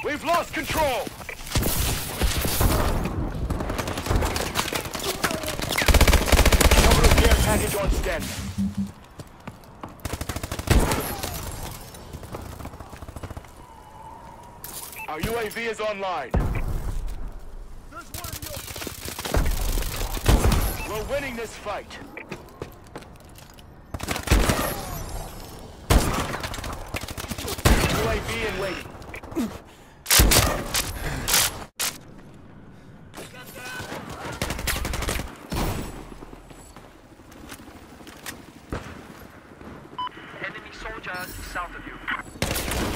We've lost control! Orbital care package on standby. Our UAV is online. We're winning this fight. UAV in waiting. Enemy soldiers south of you.